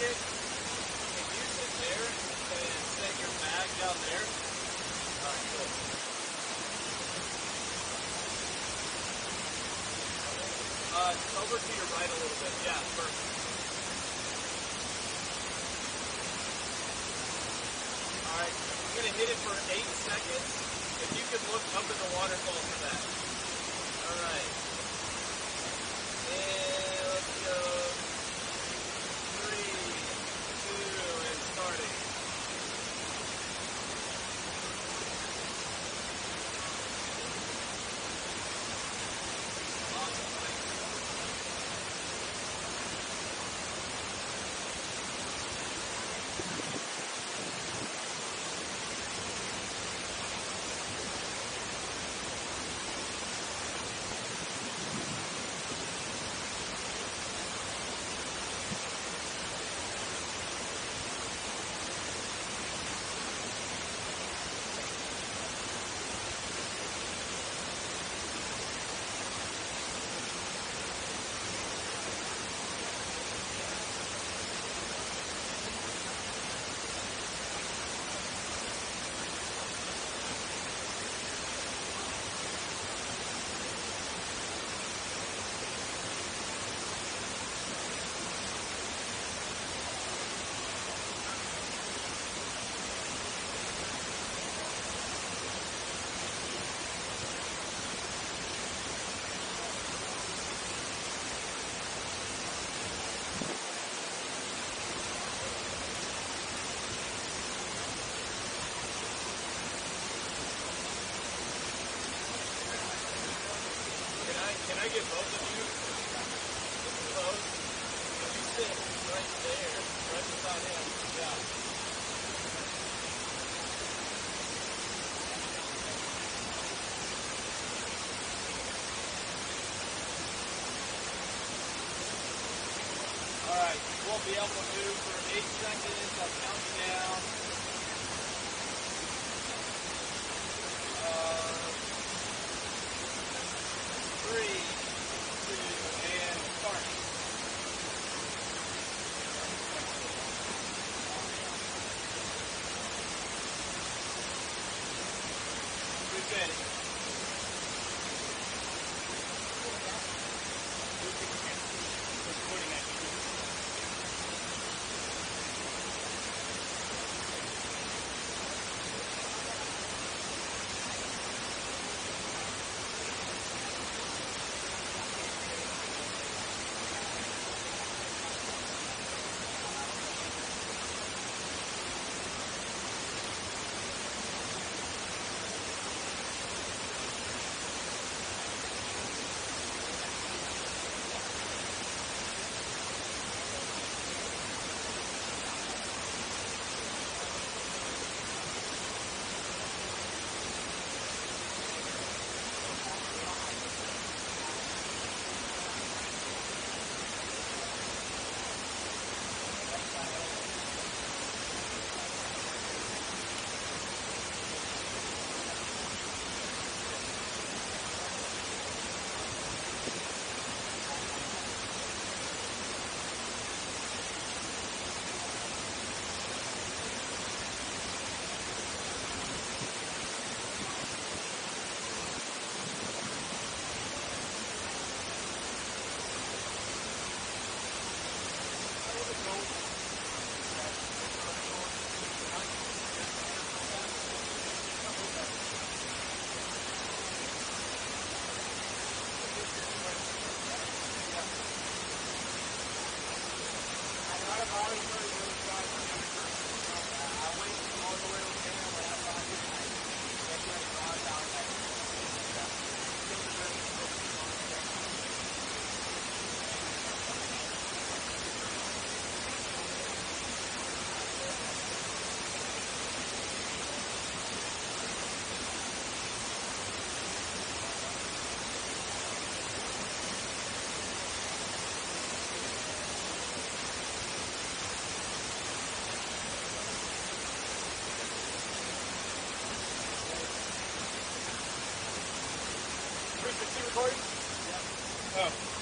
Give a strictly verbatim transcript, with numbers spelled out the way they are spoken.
blanket, if you sit there and set your bag down there. All right, cool. Uh, over to your right a little bit. Yeah, perfect. All right, I'm gonna hit it for eight seconds. If you could look up in the waterfall for that. All right. And let's go. Three, two, and starting. Can I get both of you close? If you sit right there, right beside him, yeah. All right, you won't be able to move for eight seconds. I'll count you down. Uh, three, two, and start. Who's ready? Who's pointing at you? three sixty recording? Yeah. Oh.